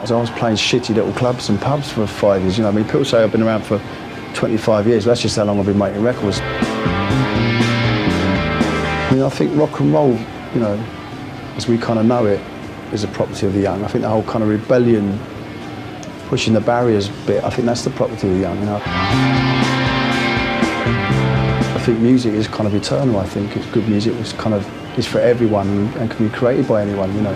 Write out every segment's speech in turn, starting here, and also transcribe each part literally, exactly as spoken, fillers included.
As I was playing shitty little clubs and pubs for five years, you know, I mean, people say I've been around for twenty-five years, but that's just how long I've been making records. I mean, I think rock and roll, you know, as we kind of know it, is a property of the young. I think the whole kind of rebellion, pushing the barriers bit, I think that's the property of the young, you know. I think music is kind of eternal, I think. It's good music, it's kind of, it's for everyone and can be created by anyone, you know.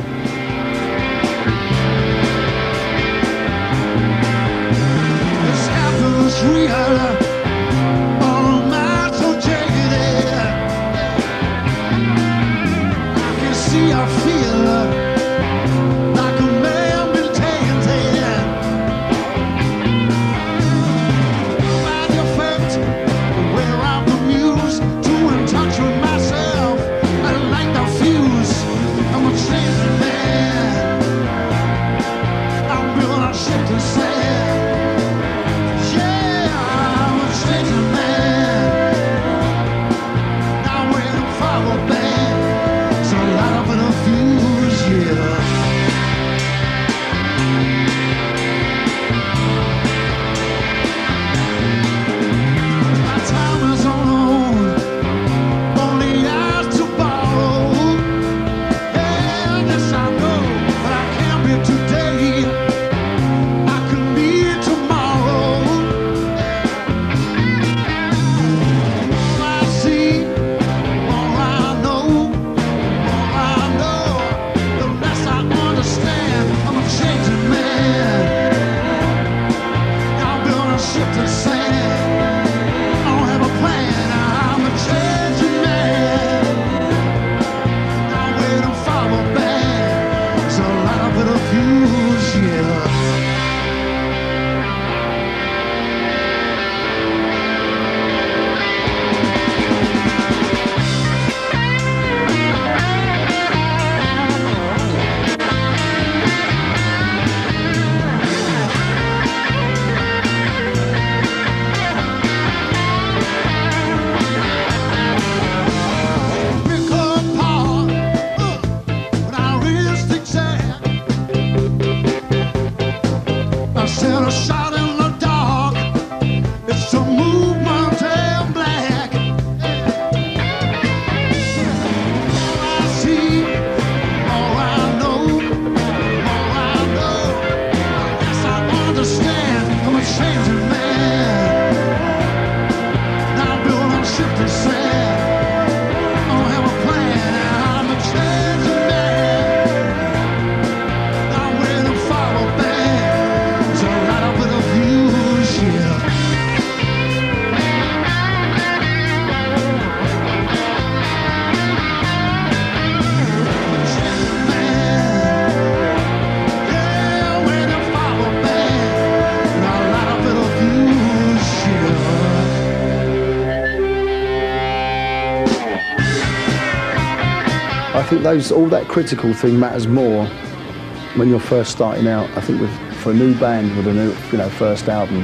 I think those, all that critical thing matters more when you're first starting out. I think with, for a new band with a new, you know, first album,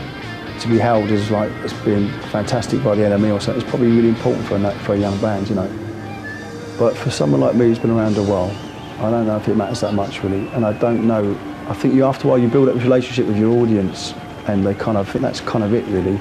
to be hailed as like as being fantastic by the N M E or something, it's probably really important for a, for a young band, you know. But for someone like me who's been around a while, I don't know if it matters that much really, and I don't know. I think you after a while you build up a relationship with your audience, and they kind of I think that's kind of it really.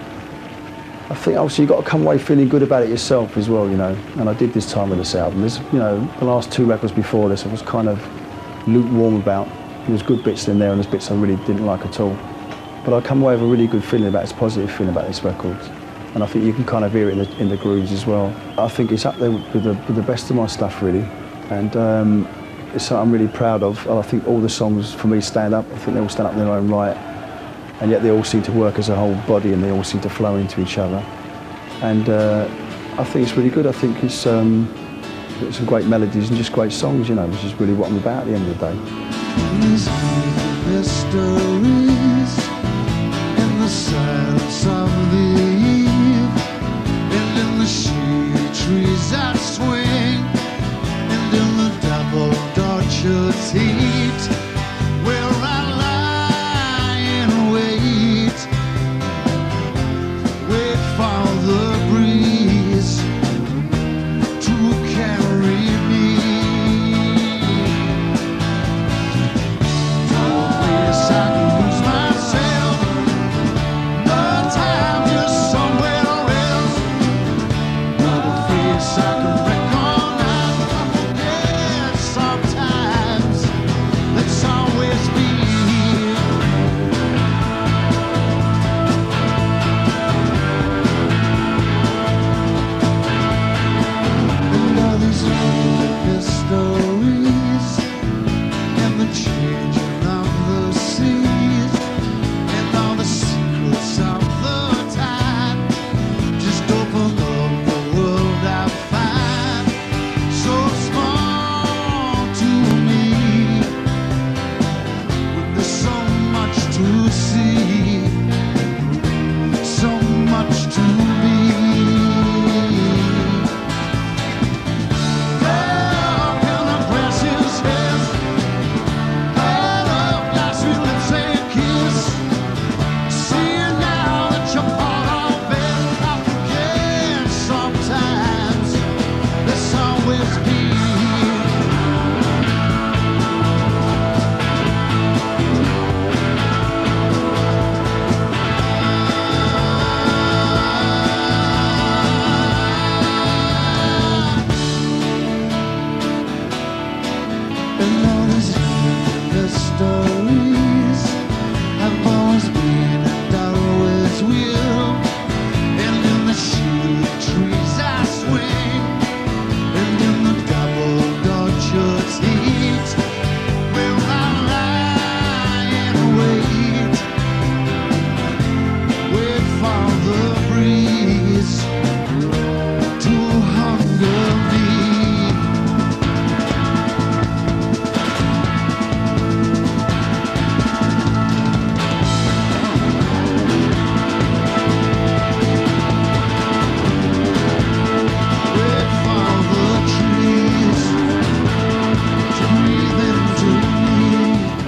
I think also you've got to come away feeling good about it yourself as well, you know. And I did this time with this album. There's, you know, the last two records before this I was kind of lukewarm about. There's good bits in there and there's bits I really didn't like at all. But I come away with a really good feeling about it, it's a positive feeling about this record. And I think you can kind of hear it in the, in the grooves as well. I think it's up there with the, with the best of my stuff really. And um, it's something I'm really proud of. And I think all the songs for me stand up. I think they all stand up in their own right. And yet they all seem to work as a whole body and they all seem to flow into each other. And uh, I think it's really good. I think it's, um, it's some great melodies and just great songs, you know, which is really what I'm about at the end of the day. These mysteries in the silence of the eve, and in the shady trees that swing, and in the double orchard's heat, where I lie and wait, wait for the breeze to carry me. Don't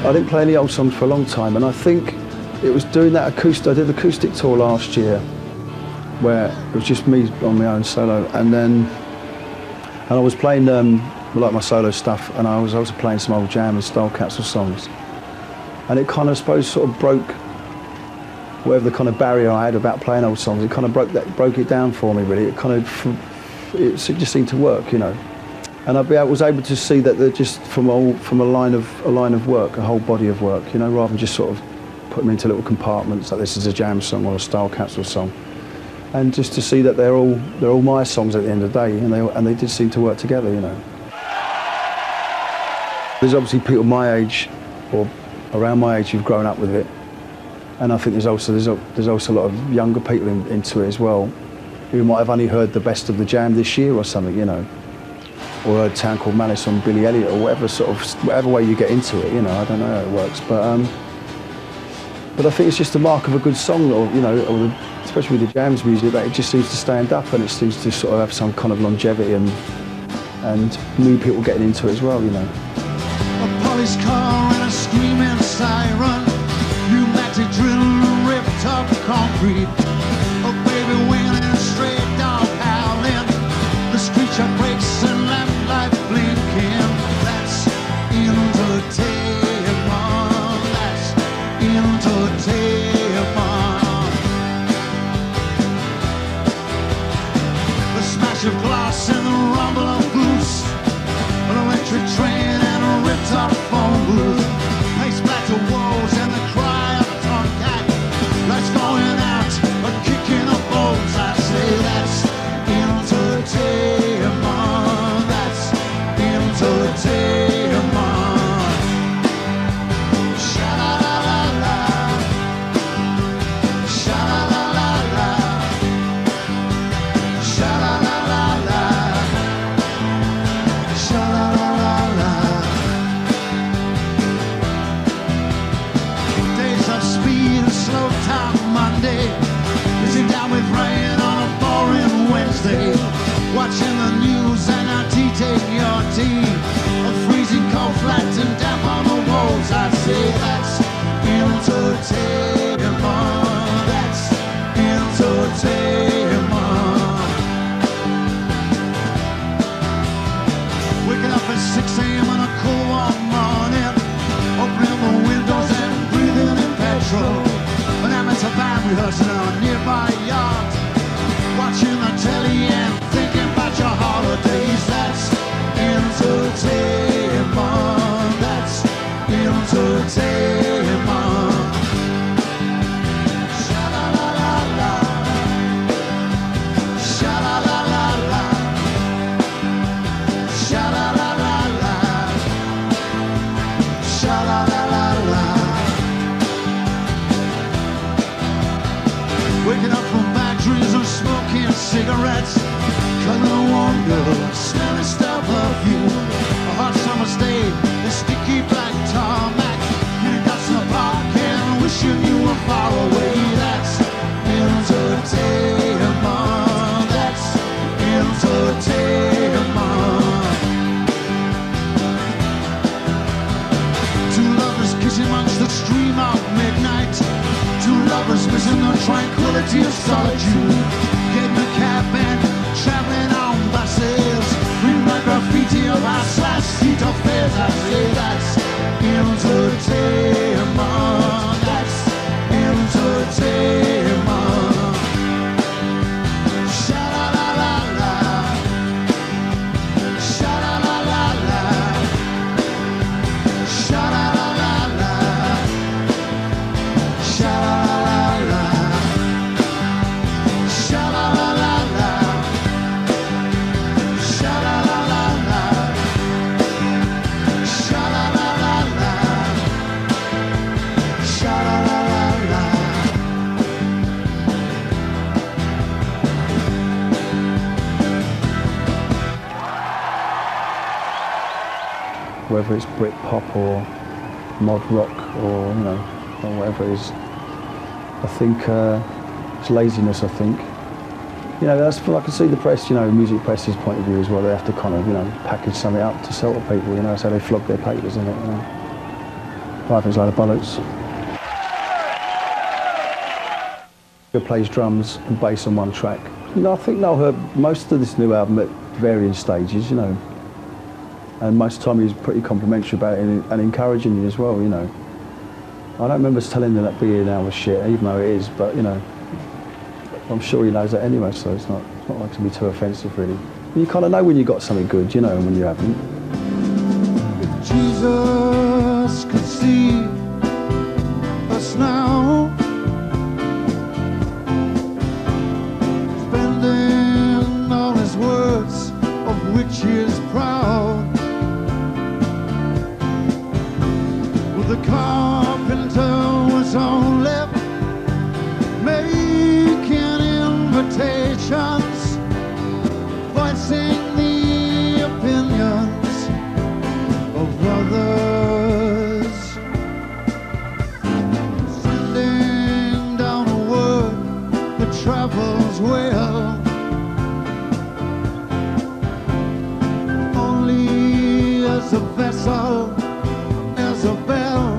I didn't play any old songs for a long time, and I think it was doing that acoustic. I did the acoustic tour last year, where it was just me on my own solo, and then and I was playing um, like my solo stuff, and I was also playing some old Jam and Style Capsule songs, and it kind of, I suppose, sort of broke whatever the kind of barrier I had about playing old songs. It kind of broke that, broke it down for me, really. It kind of, it just seemed to work, you know. And I was able to see that they're just from a, from a line of a line of work, a whole body of work, you know, rather than just sort of put them into little compartments like this is a Jam song or a Style Capsule song, and just to see that they're all they're all my songs at the end of the day, and they and they did seem to work together, you know. There's obviously people my age or around my age who've grown up with it, and I think there's also there's, a, there's also a lot of younger people in, into it as well, who might have only heard the best of the Jam this year or something, you know. Or a Town Called Malice on Billy Elliot, or whatever sort of, whatever way you get into it, you know, I don't know how it works, but um, but I think it's just a mark of a good song, or you know, or the, especially with the Jam's music, that it just seems to stand up and it seems to sort of have some kind of longevity and and new people getting into it as well, you know. A police car and a screaming siren, pneumatic drill and ripped up concrete, a baby wailing straight down howling, the screech of brakes and lamplight blinking. That's entertainment, that's entertainment. The smash of glass and the rumble of boots, an electric train and a ripped up phone booth, paste splattered walls and the cry of a tomcat, lights going out, a kick in the bones. I say that's entertainment, that's entertainment. Sha-la-la-la-la, sha-la-la-la-la, sha-la-la-la-la, sha-la-la-la-la. Days of speed and slow time Monday, busy down with rain on a boring Wednesday, watching the news and our tea, take your tea, a freezing cold flat and damp on the walls. I say that's entertainment, that's entertainment. Waking up at six A M on a cool warm morning, opening the windows and breathing in petrol, an amateur band rehearsing on a nearby yard, watching the telly and thinking about your holidays. That's entertainment, that's entertainment. Sha-la-la-la-la, sha-la-la-la-la, sha-la-la-la-la, sha-la-la-la-la. Waking up from bad dreams of smoking cigarettes, cuddling a warm girl, smelling stale perfume, a hot summer's day, the sticky black tarmac, hitting dust in the park and wishing you were far away. That's entertainment, that's entertainment. Two lovers kissing amongst the stream of midnight, two lovers missing the tranquility of solitude, getting a cab and traveling on buses, reading my graffiti of our slash seat affairs. I say that's entertainment, that's entertainment. Sha-la-la-la-la, sha-la-la-la-la, sha-la-la-la-la, sha-la-la-la-la, sha-la-la-la-la, sha-la-la-la-la, sha-la-la-la-la, sha-la-la-la-la. Whether it's Britpop or mod rock or, you know, or whatever it is, I think uh, it's laziness, I think. You know, that's from, I can see the press, you know, music press's point of view as well. They have to kind of, you know, package something up to sell to people, you know, so they flog their papers in it, you know. I think it's a load of bollocks. He plays drums and bass on one track. You know, I think Noel heard most of this new album at varying stages, you know. And most of the time he was pretty complimentary about it and, and encouraging you as well, you know. I don't remember us telling him that B now was shit, even though it is, but, you know, I'm sure he knows that anyway, so it's not, it's not like to be too offensive, really. You kind of know when you got something good, you know, and when you haven't. If Jesus could see us now, spending all his words of which he is proud, with the carpenter was only making invitations, voicing the opinions of others, sending down a word that travels well, only as a vessel, as a bell,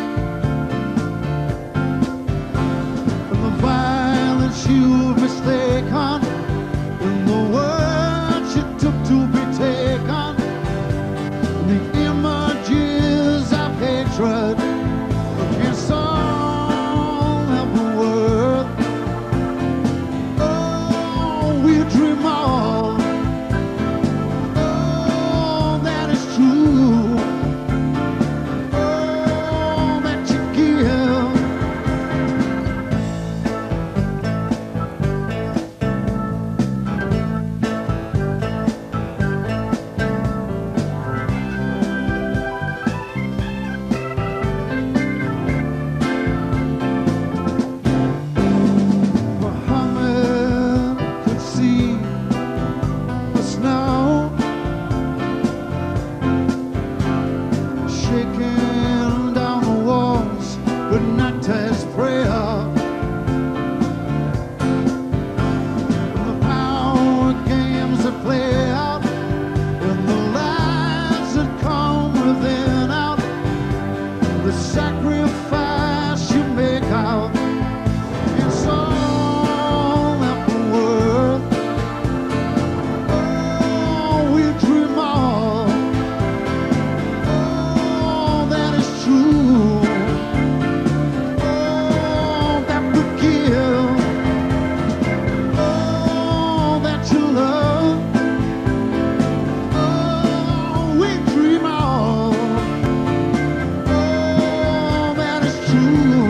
and the violence you've mistaken, and the words you took to be taken, the images of hatred against all of the world. Oh, we dream all. Oh, that is true. Oh, that you give. Muhammad could see us now, shaking down the walls with not his prayer, and the power games that play out, and the lies that come within out, the sacrifice you make out. It's all that the world. Oh, we dream all. Oh, that is true. Oh, that we give. Oh, that you love. Oh, we dream all. Oh, that is true.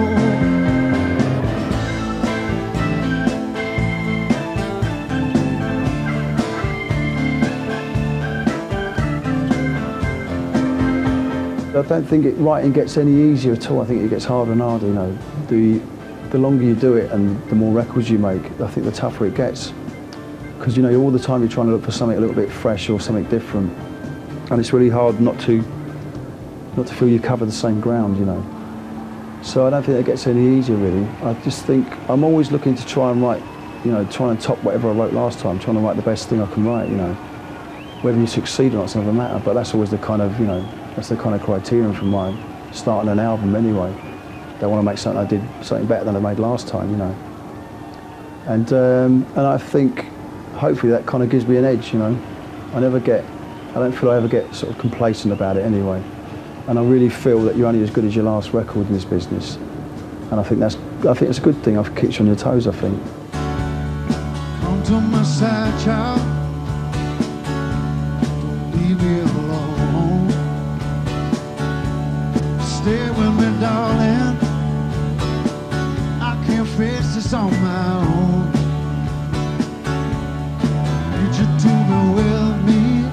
I don't think it, writing gets any easier at all. I think it gets harder and harder, you know. The, the longer you do it and the more records you make, I think the tougher it gets. Because, you know, all the time you're trying to look for something a little bit fresh or something different. And it's really hard not to, not to feel you cover the same ground, you know. So I don't think it gets any easier, really. I just think I'm always looking to try and write, you know, try and top whatever I wrote last time, trying to write the best thing I can write, you know. Whether you succeed or not, it's another matter, but that's always the kind of, you know, that's the kind of criterion for my starting an album anyway. They want to make something I did something better than I made last time, you know. And um, and I think hopefully that kind of gives me an edge, you know. I never get, I don't feel I ever get sort of complacent about it anyway. And I really feel that you're only as good as your last record in this business. And I think that's, I think it's a good thing. I've kicked you on your toes, I think. Come to my side, child. Don't leave me alone. Stay with me, darling. I can't face this on my own. Need you to be with me.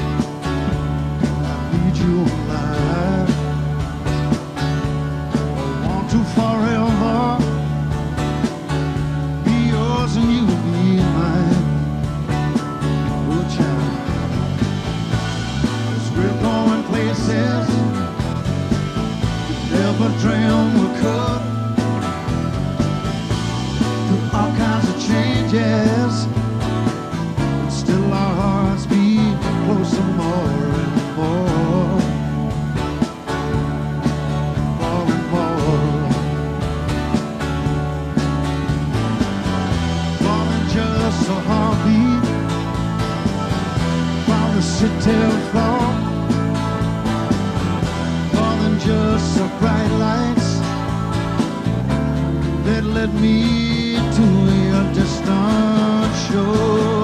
I need you alive. I want to forever be yours and you be mine. Oh, child. 'Cause we're going places never dreamed we could. To city floor, more than just some bright lights that led me to a distant shore.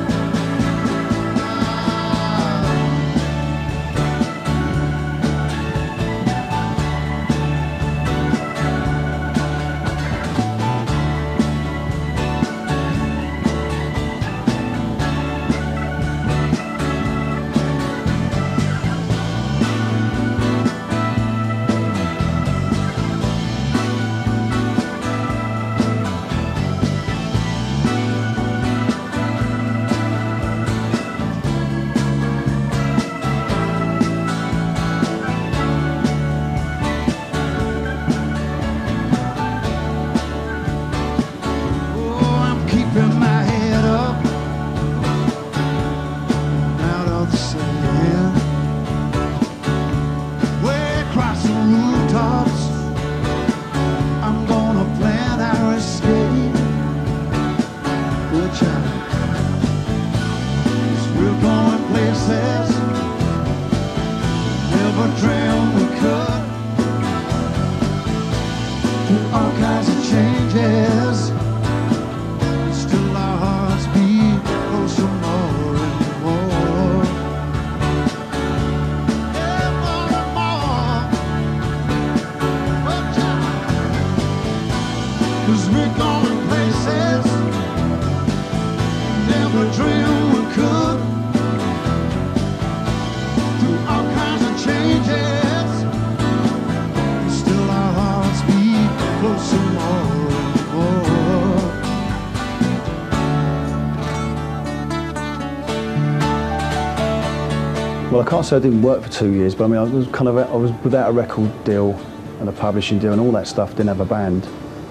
Well, I can't say I didn't work for two years, but I mean, I was kind of, I was without a record deal and a publishing deal and all that stuff, didn't have a band.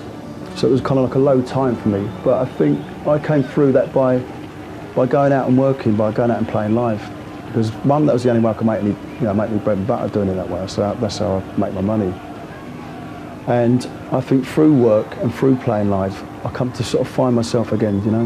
So it was kind of like a low time for me. But I think I came through that by, by going out and working, by going out and playing live. Because one, that was the only way I could make any, you know, make me bread and butter doing it that way. So that's how I make my money. And I think through work and through playing live, I come to sort of find myself again, you know,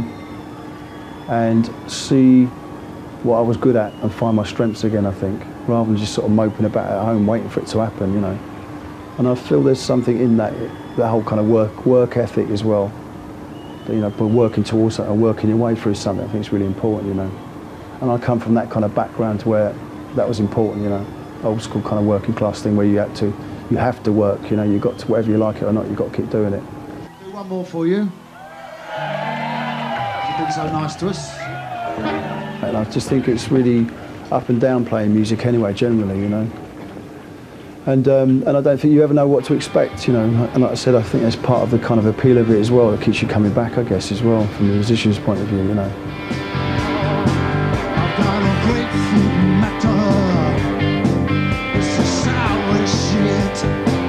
and see what I was good at and find my strengths again, I think, rather than just sort of moping about at home waiting for it to happen, you know. And I feel there's something in that, that whole kind of work work ethic as well. That, you know, working towards something, working your way through something, I think it's really important, you know. And I come from that kind of background to where that was important, you know, old school kind of working class thing where you had to, you have to work, you know, you got to, whether you like it or not, you've got to keep doing it. Do one more for you. You've been so nice to us. And I just think it's really up and down playing music anyway, generally, you know. And um, and I don't think you ever know what to expect, you know. And like I said, I think that's part of the kind of appeal of it as well, that keeps you coming back, I guess, as well, from the musician's point of view, you know. I've got a grapefruit matter. It's a sour shit.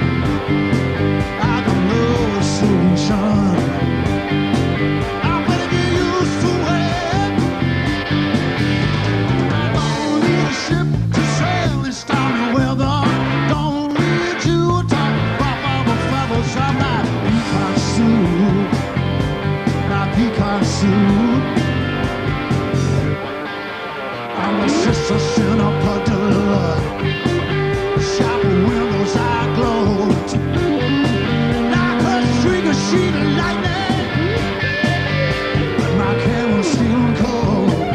I got no solution. I better get used to it. I don't need a ship to sail in stormy weather. Don't need you to pop all the feathers on my peacock suit. My peacock suit. I'm a sister cinema puddle. Shop windows I glowed. Like a streak of sheet of lightning. My camera's still cold.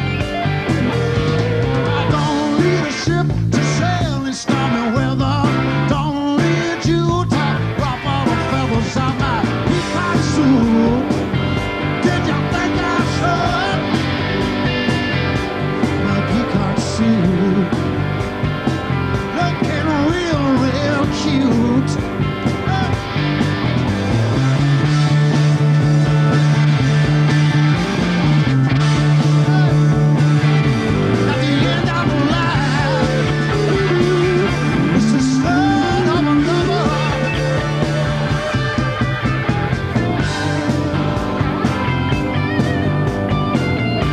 I don't need a ship to sail in stormy weather. Don't need you to drop all the feathers on my peacock suit. Did you think I should? My peacock suit, looking real, real cute. At the end of the line, it's the start of another.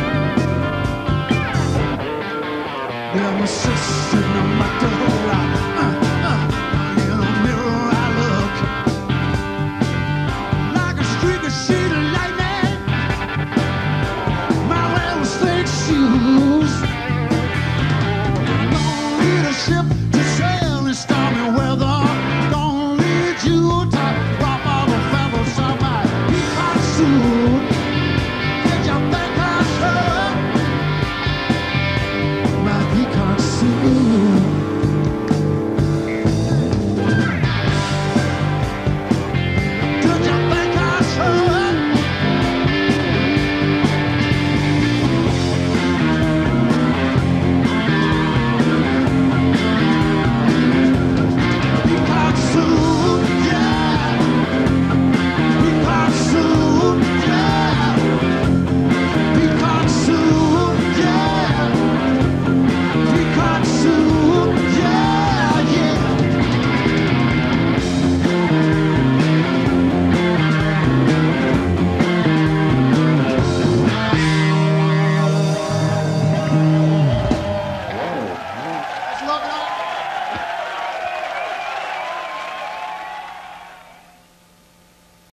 I'm a sister, no matter what.